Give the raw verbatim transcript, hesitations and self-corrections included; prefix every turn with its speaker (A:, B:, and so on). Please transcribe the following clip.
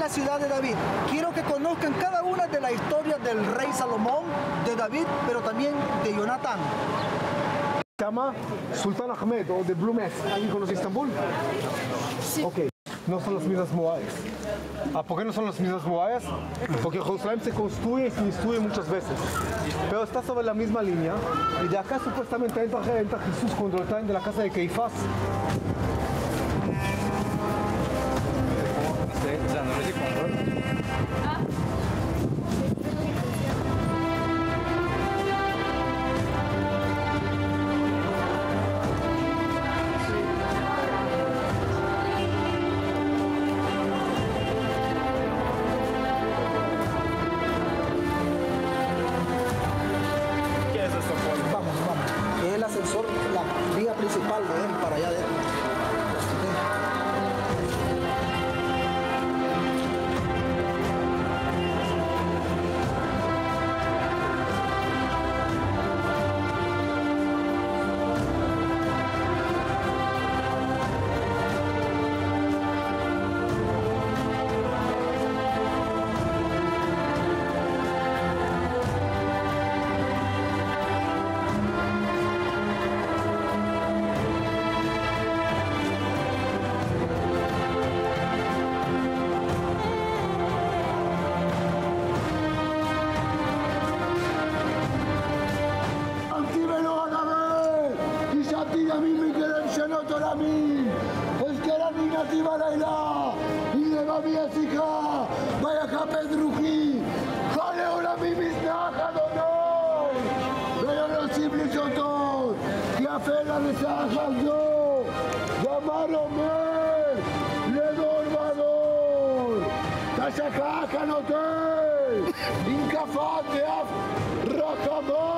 A: la ciudad de David. Quiero que conozcan cada una de las historias del rey Salomón, de David, pero también de Jonatán.
B: Se llama Sultán Ahmed o de Blumes. ¿Alguien conoce Estambul?
C: Sí.
B: Ok, no son las mismas murallas. ¿Ah, ¿Por qué no son las mismas murallas? Porque Jerusalén se construye y se destruye muchas veces. Pero está sobre la misma línea. Y de acá supuestamente entra, entra Jesús cuando lo traen de la casa de Caifás.
A: Vamos, vamos. Es el ascensor, la vía principal de él para allá adentro.
D: Incapaz de racamar.